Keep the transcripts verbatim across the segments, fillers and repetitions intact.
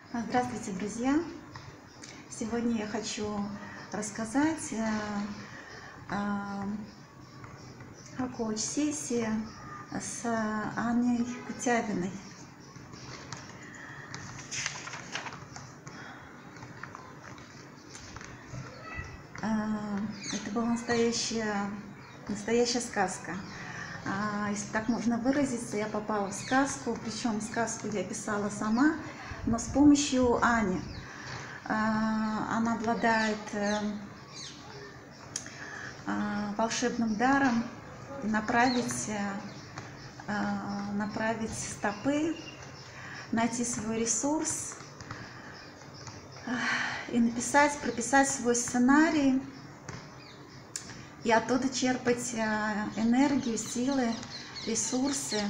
Здравствуйте, друзья! Сегодня я хочу рассказать о коуч-сессии с Аней Кутявиной. Это была настоящая, настоящая сказка. Если так можно выразиться, я попала в сказку, причем сказку я писала сама, но с помощью Ани. Она обладает волшебным даром направить, направить стопы, найти свой ресурс и написать, прописать свой сценарий, и оттуда черпать энергию, силы, ресурсы.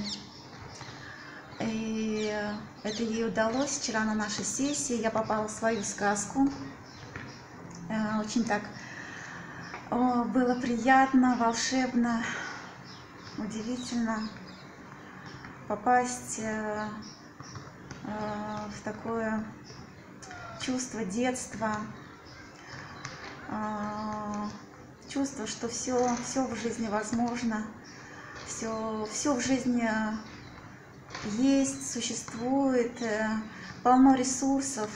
И это ей удалось вчера на нашей сессии. Я попала в свою сказку. Очень так было приятно, волшебно, удивительно попасть в такое чувство детства, чувство, что все, все в жизни возможно, все, все в жизни есть, существует, полно ресурсов.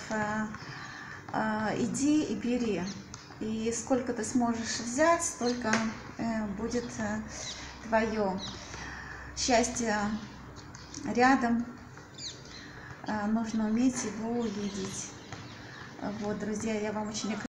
Иди и бери. И сколько ты сможешь взять, столько будет твое. Счастье рядом, нужно уметь его увидеть. Вот, друзья, я вам очень